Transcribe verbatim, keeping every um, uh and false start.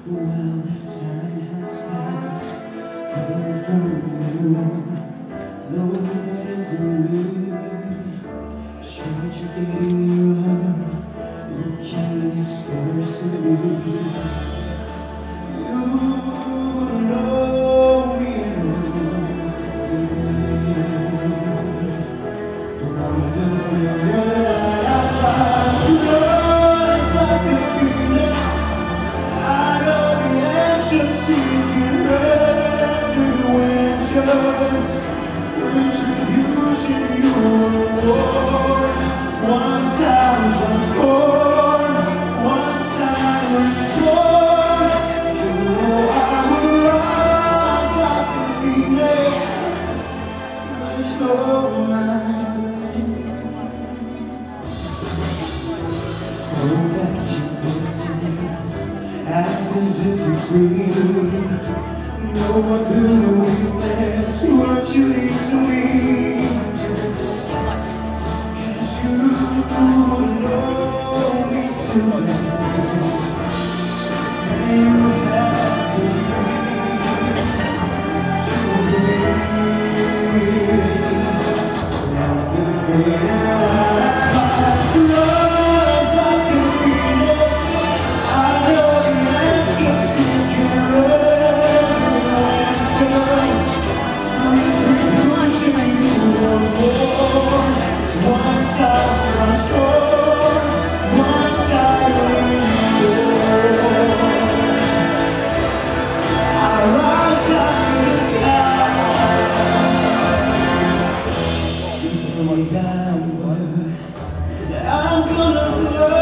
Well, the time has passed away from you. No that isn't me. Stranger getting you up. You can disperse me. You will know me today. From the feeling I find yours like a phoenix. Out of the ashes, seeking refuge, retribution you reward. One time transformed, one time reborn. You know I will rise like a phoenix, restore my faith. Go back to business, act as if you're free. No other weakness, what you need to me. Cause you would know me too well. And you had to see to believe. From the feeling I rise like a phoenix. I know the answers you can. I'm gonna fly.